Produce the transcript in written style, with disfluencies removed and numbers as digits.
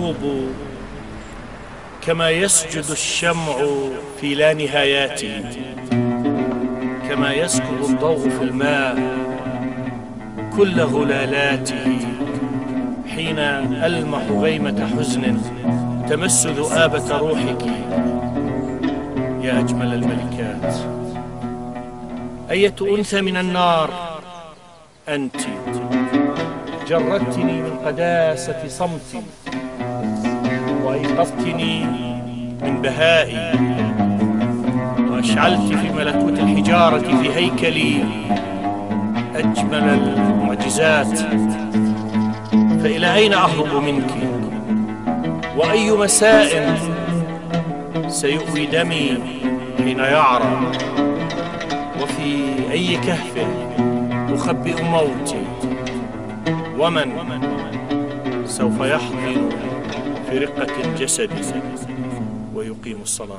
القلوب كما يسجد الشمع في لا نهاياته، كما يسكب الضوء في الماء كل غلالاته، حين ألمح غيمة حزن تمس ذؤابة روحك يا أجمل الملكات. أية أنثى من النار أنت، جردتني من قداسة صمتي وأيقظتني من بهائي، وأشعلت في ملكوت الحجارة في هيكلي أجمل المعجزات. فإلى أين أهرب منك؟ وأي مساء سيؤوي دمي حين يعرى؟ وفي أي كهف أخبئ موتي؟ ومن سوف يحضن في رقة الجسد ويقيم الصلاة؟